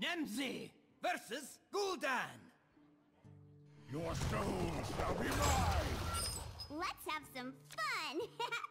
Nemzy versus Gul'dan. Your soul shall be mine! Let's have some fun!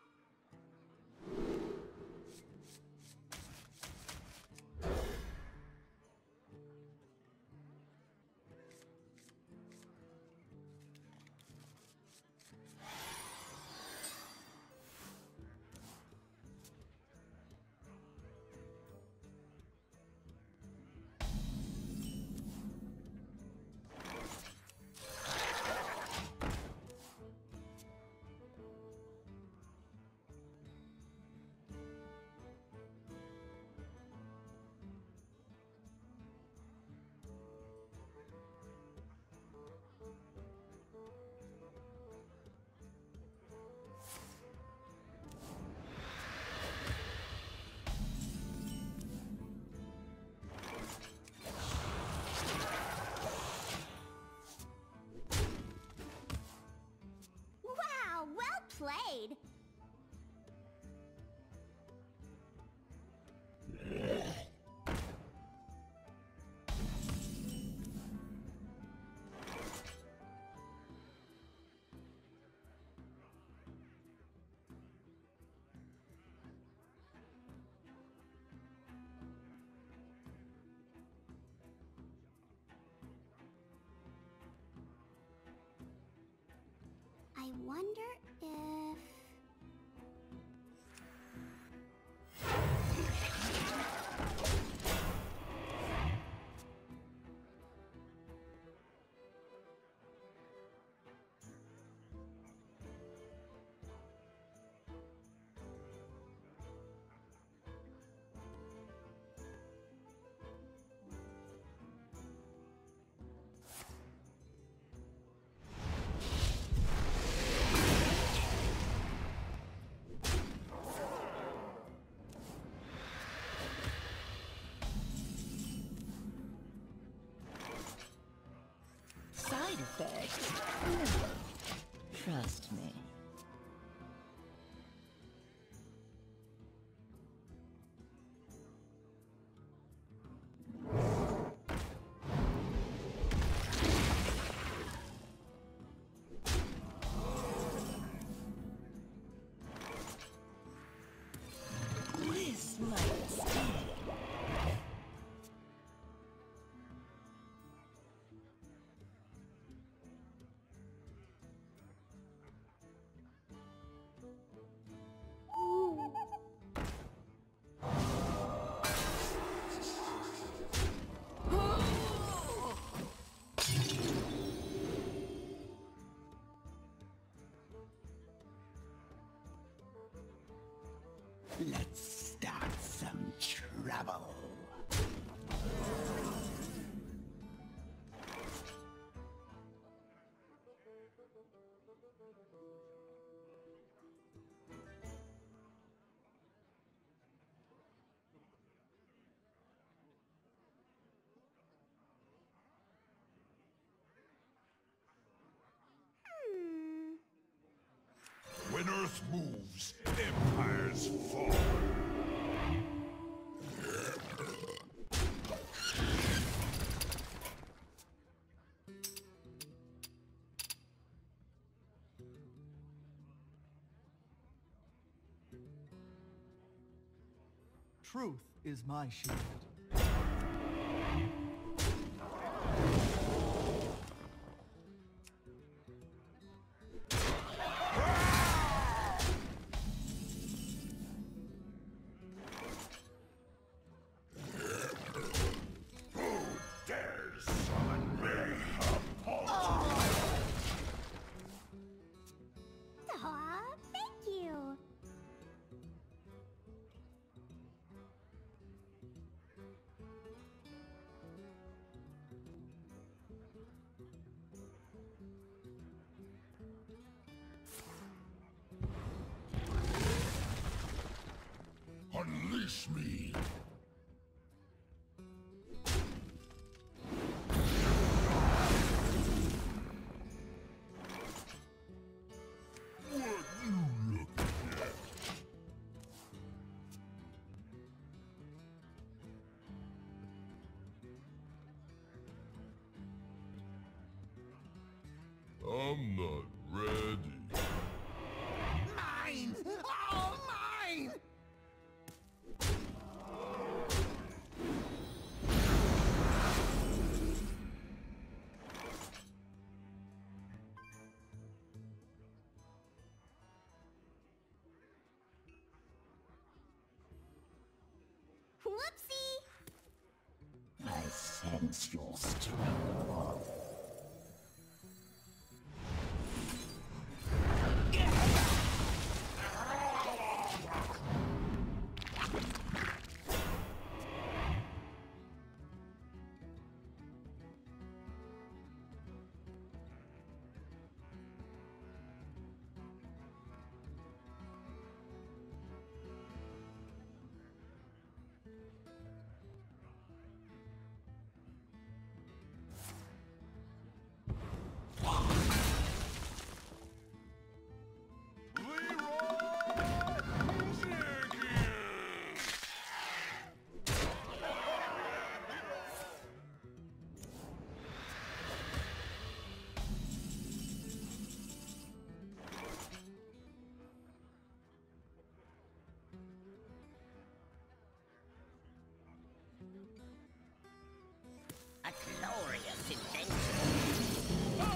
Wow, well played! I wonder if... Side effects? Trust me. This might stay. Let's start some trouble. When Earth moves, empires fall. Truth is my shield. Dares summon mayhem. Aw, thank you! Unleash me. What you looking at? Gun ready. Mine! All mine! Whoopsie! I sense your struggle. A glorious adventure.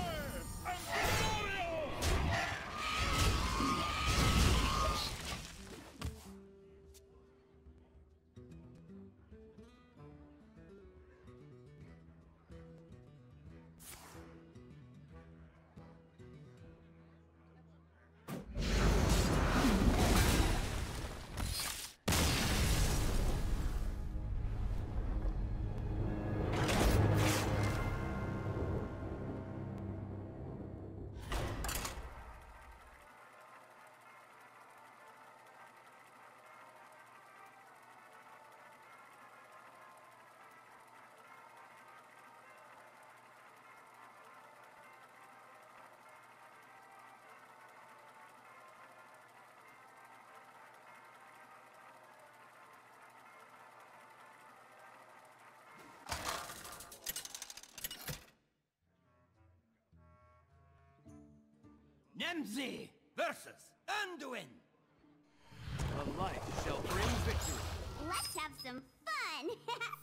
Nemzy versus Anduin. The light shall bring victory. Let's have some fun!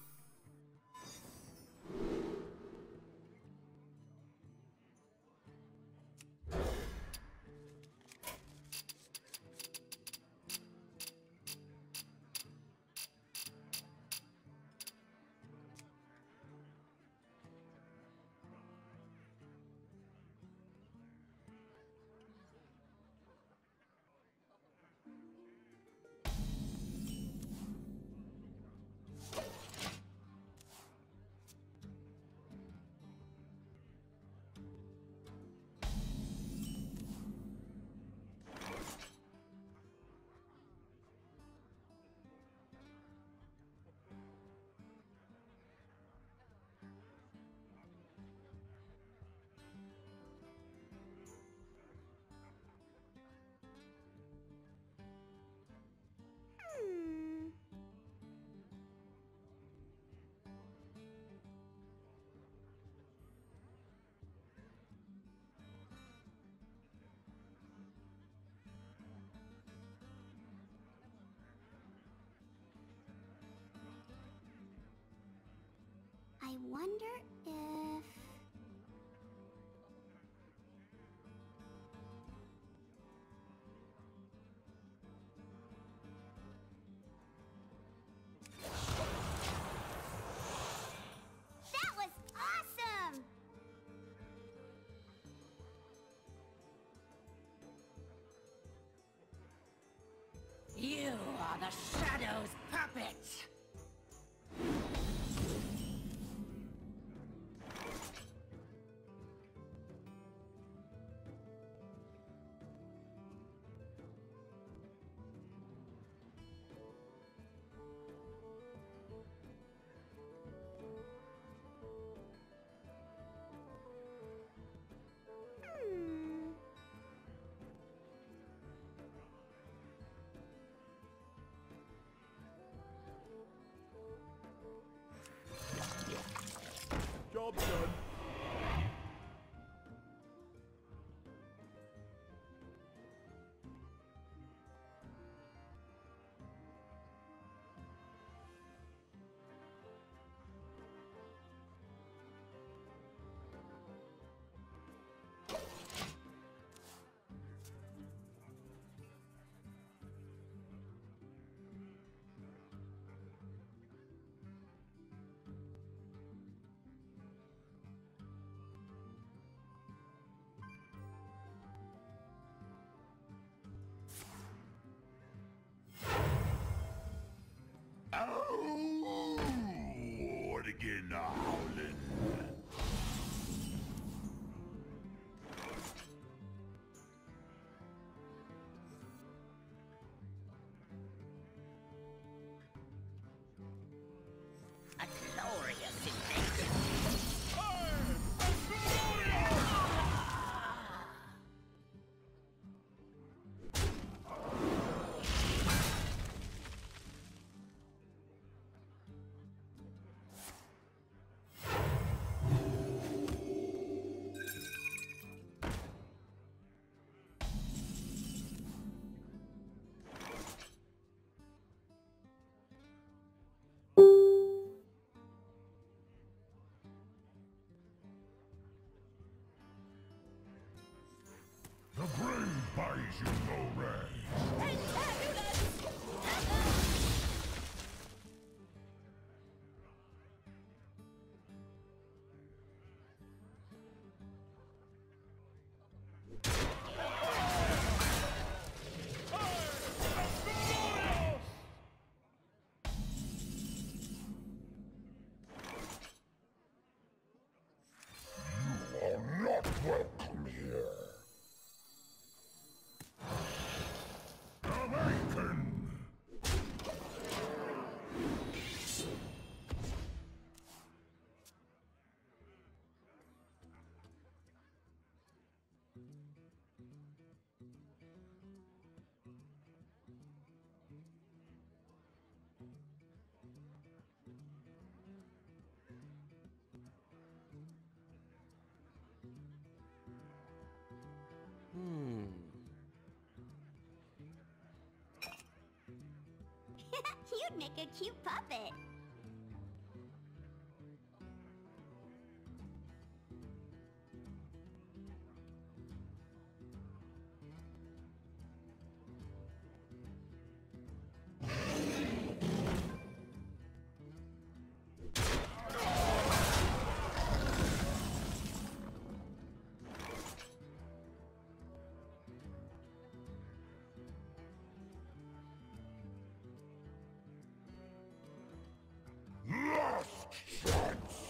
Hmm. I wonder if... That was awesome! You are the Shadow's puppet. Hmm. The brain buys you no rest. You are not welcome here. Awaken! You'd make a cute puppet. Last chance!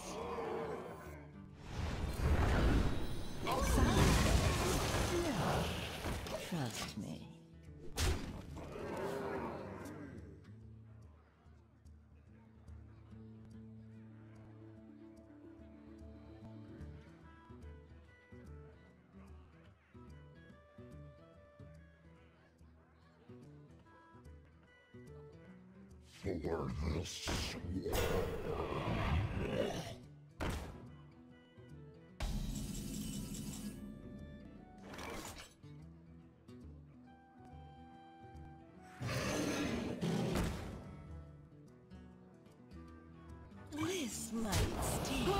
Trust me. For this This might sting.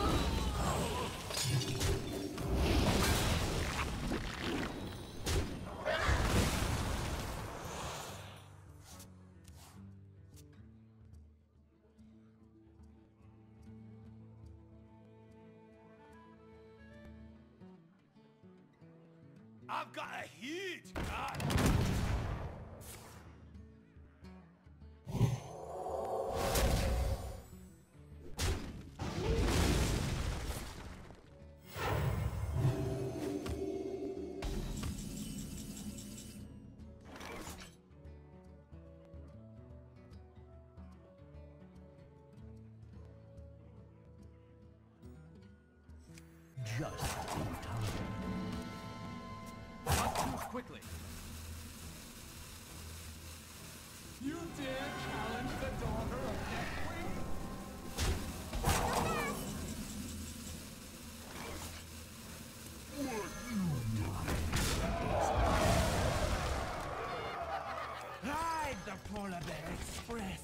I've got a huge gun! Just in time. Not too quickly. You dare challenge the daughter of Deathwing? Ride the Polar Bear Express!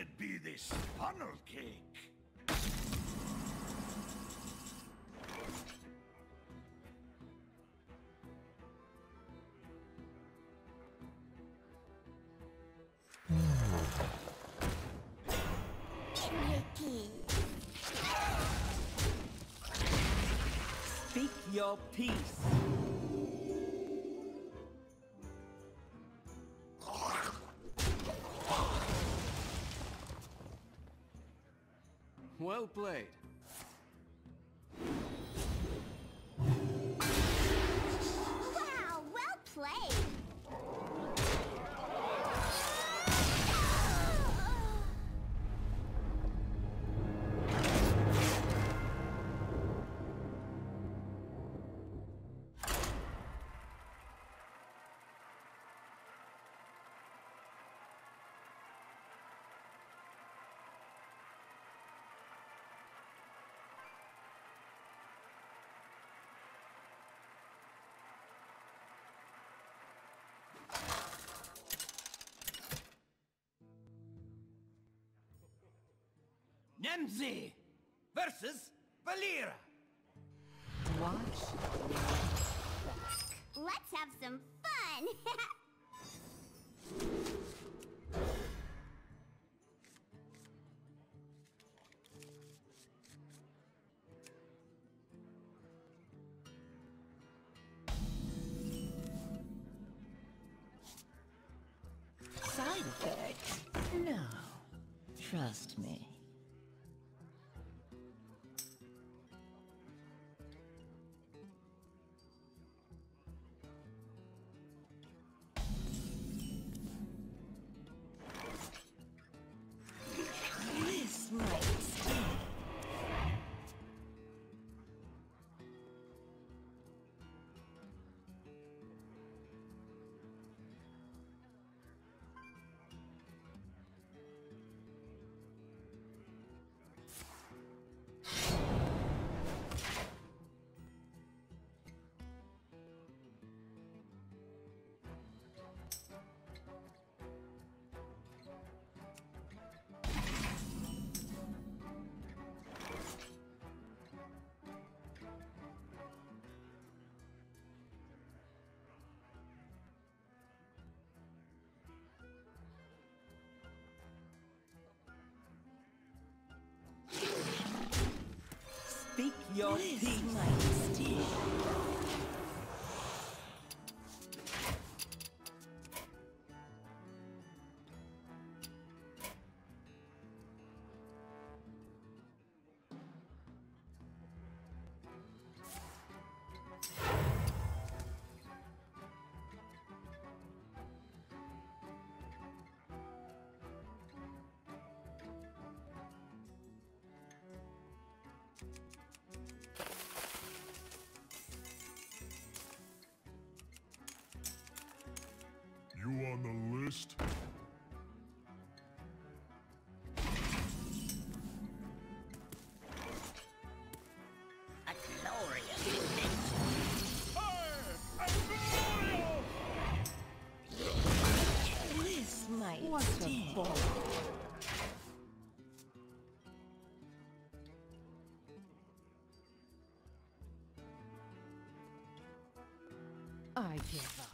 it be this funnel cake? Speak your peace. Well played. Wow, well played. Nemzy versus Valera. Watch. Let's have some fun. Side effects? No. Trust me. This might sting. Speak your peace. Might sting. You on the list? A glorious adventure. This might sting. I give up.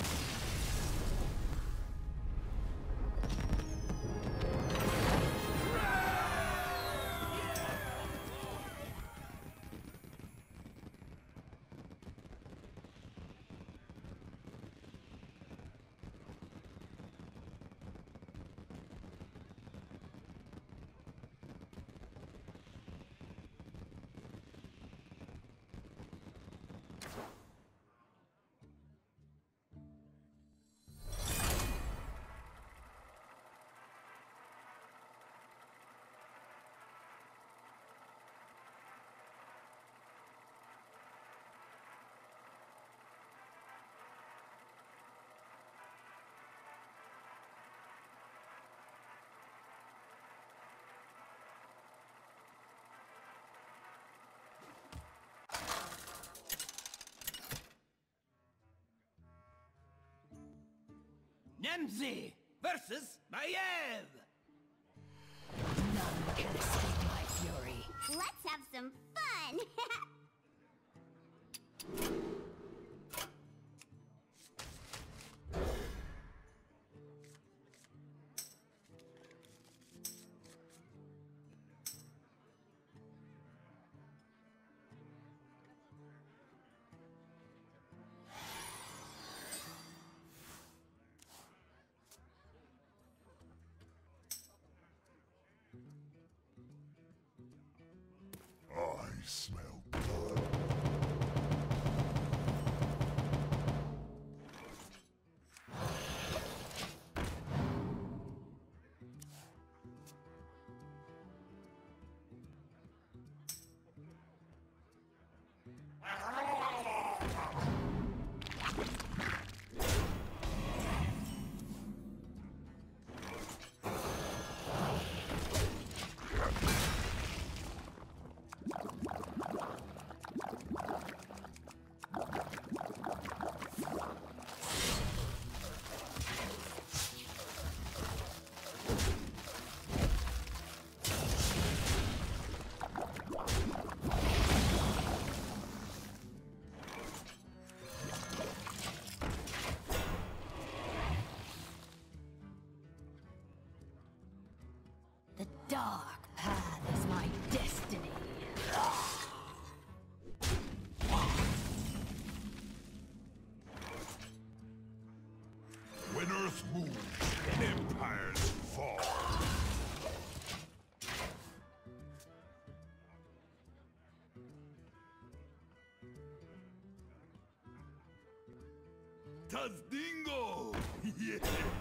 Nemzy versus Maiev. can escape my fury. Let's have some fun! I smell blood. The dark path is my destiny. When Earth moves, empires fall. Tazdingo! Yes!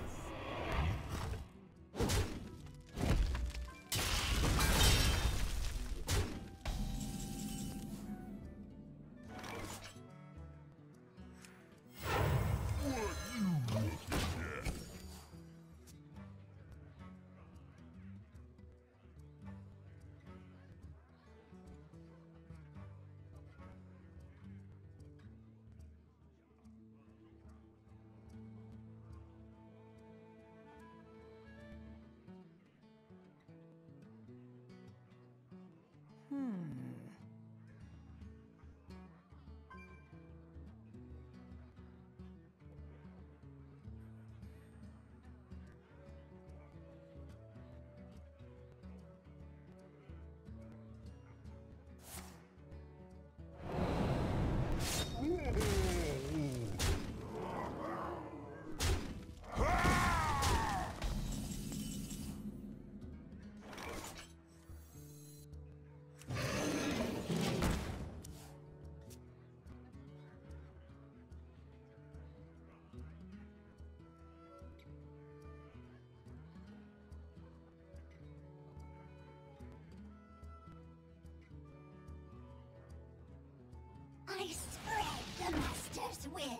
I spread the Master's will.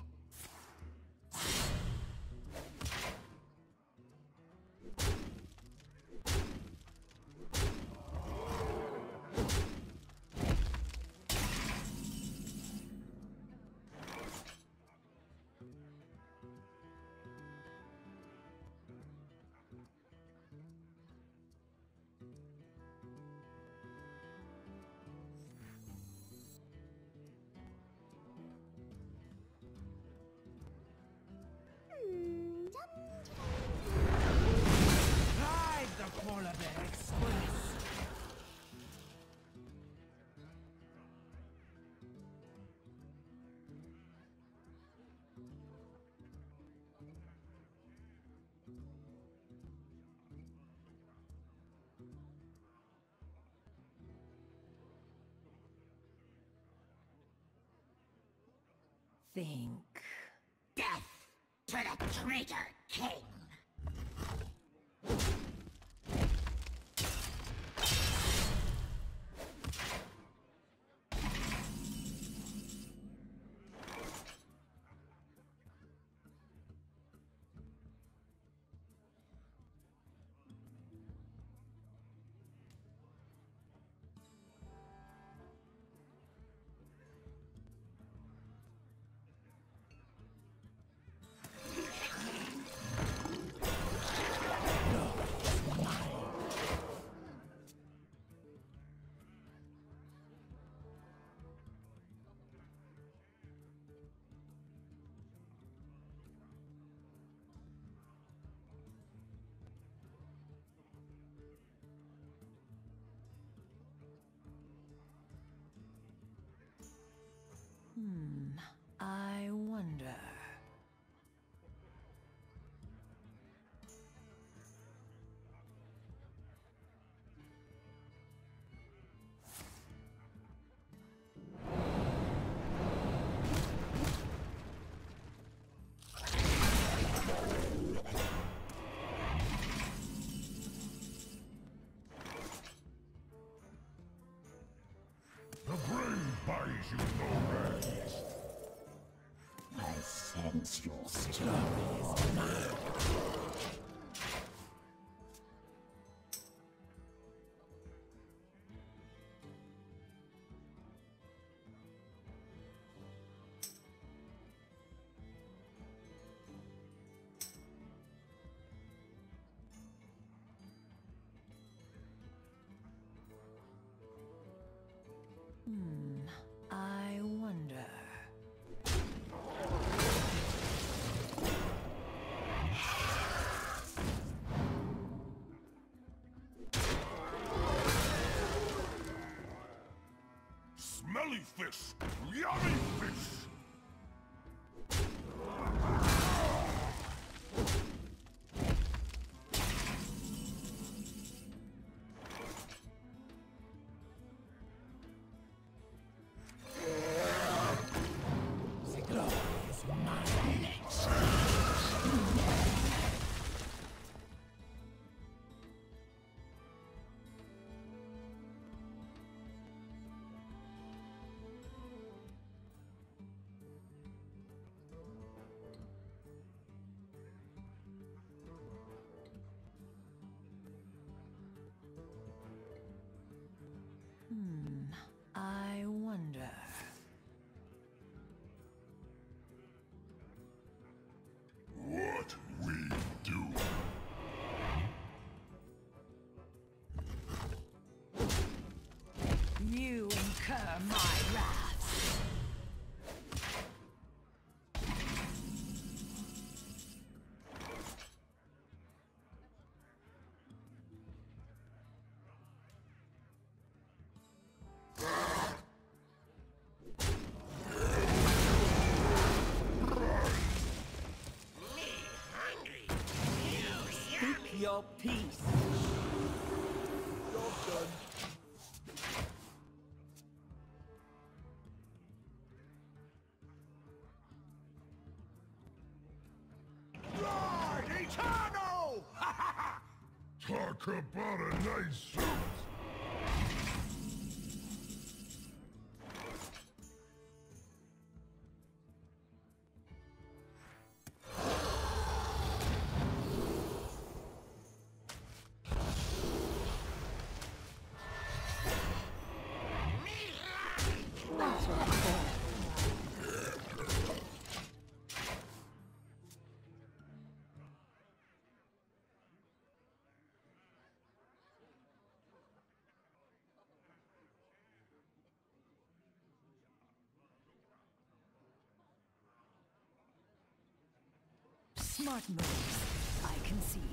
Ride the Polar Bear Express! Think. Death to the traitor king! you no rest. I sense your stories now. I wonder. Smelly fish! Yummy fish! I wonder. What we do. You incur my wrath. Speak your peace. Job done. Ride eternal! Talk about a nice suit! That's what I thought. Smart moves. I concede.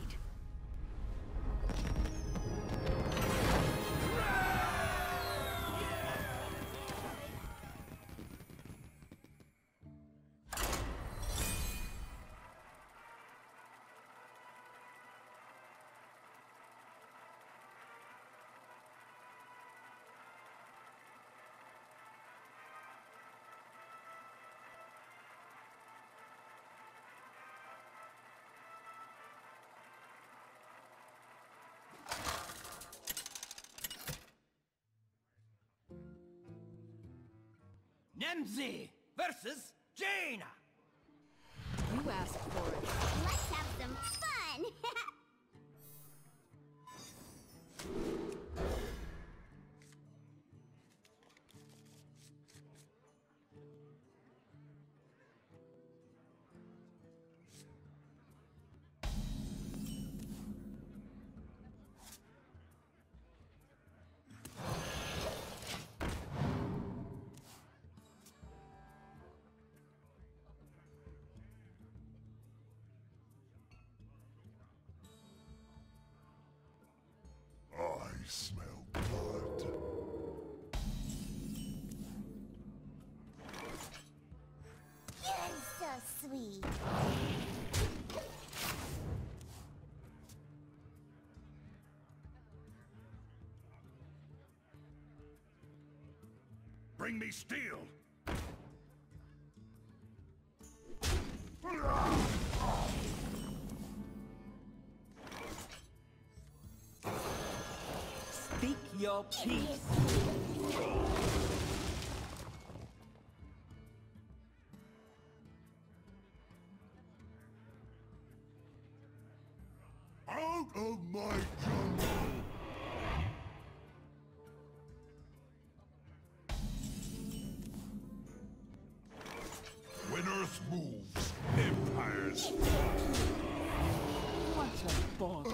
Nemzy versus Jaina. You asked for it. Let's have some fun! I smell blood. You're so sweet. Bring me steel! Speak your peace. Out of my jungle! When Earth moves, empires fall. What a bother.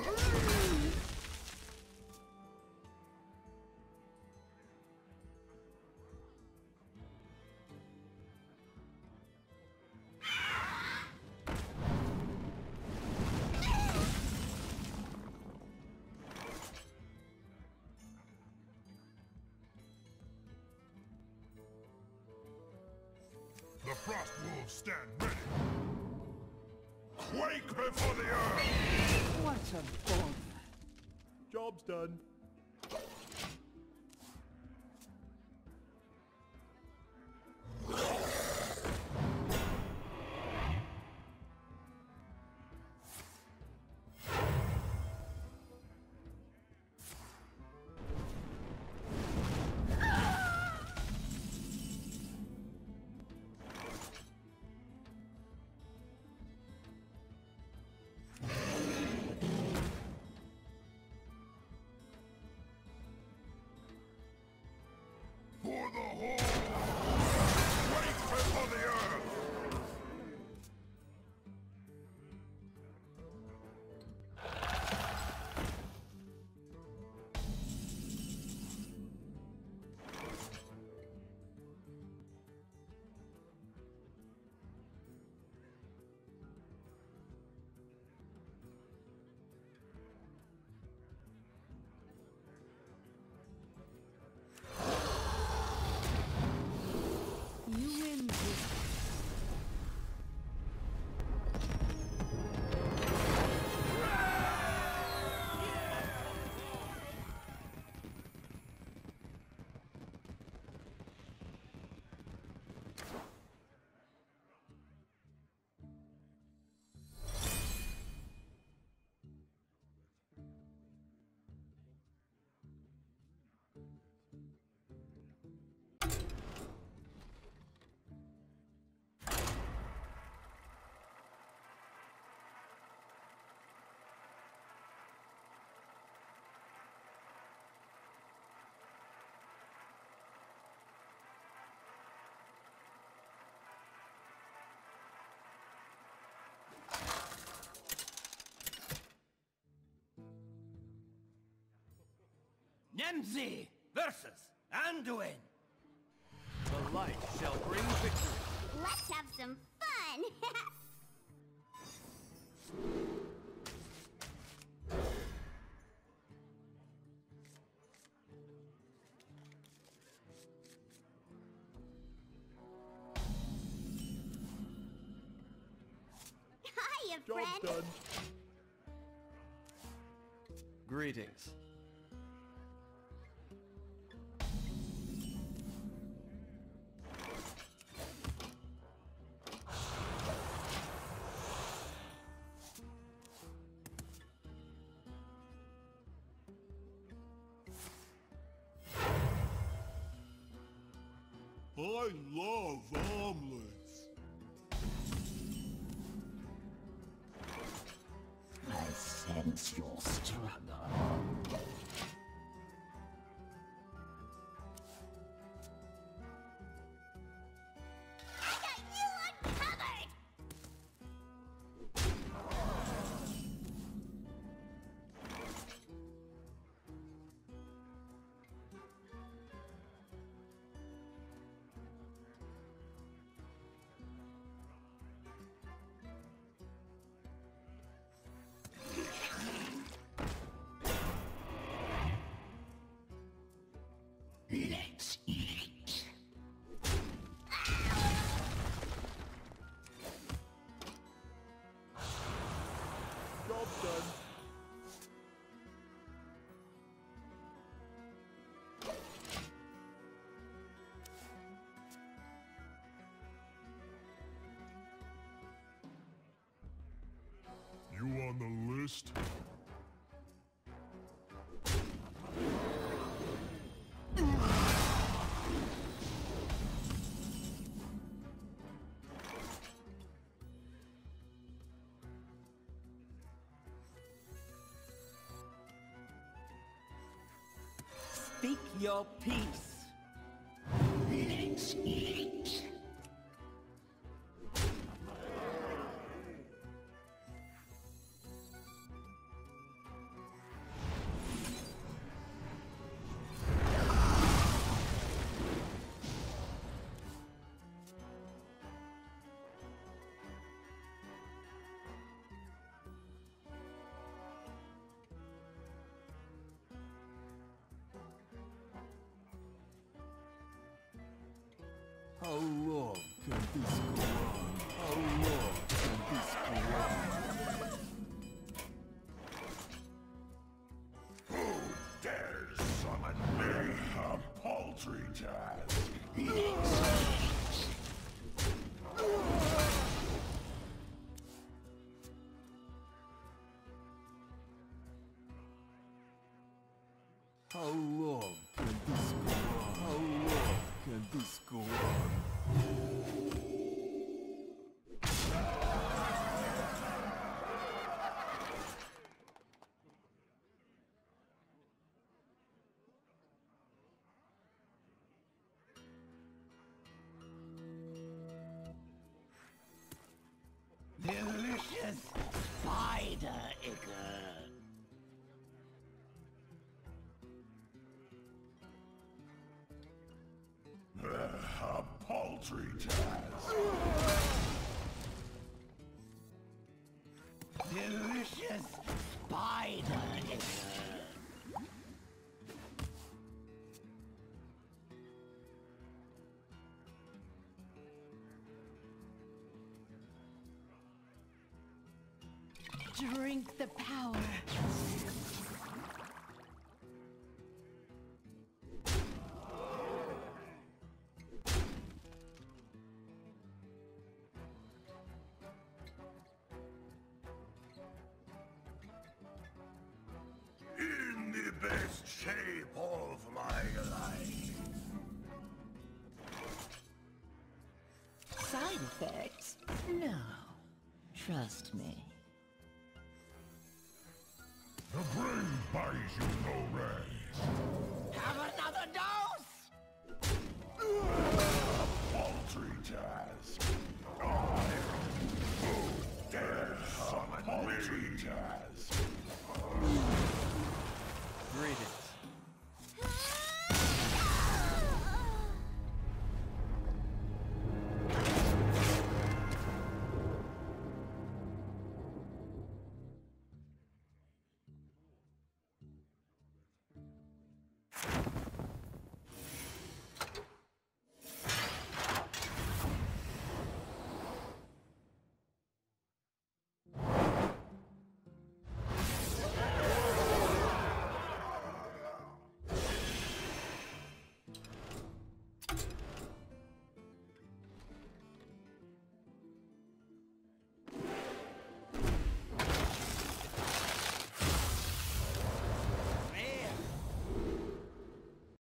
The frost wolves stand ready. Quake before the earth! What a bother. Job's done. For the whole! Quake before the earth! You win this. Nemzy versus Anduin. The light shall bring victory. Let's have some fun! Hiya, Job's friend! done. Greetings. I love omelets. I sense your struggle. I got you uncovered! Let's eat. Job's done. You on the list? Speak your peace. Let's eat. How long can this go on? How long can this go on? Who dares summon me? A paltry task. How long can this go on? How long can this go on? Delicious spider ichor. A paltry task. Delicious spider ichor. Drink the power. In the best shape of my life. Side effects? No. Trust me. The brain buys you no rest. Have another dose? A paltry task. Who dares summon paltry task? Greetings.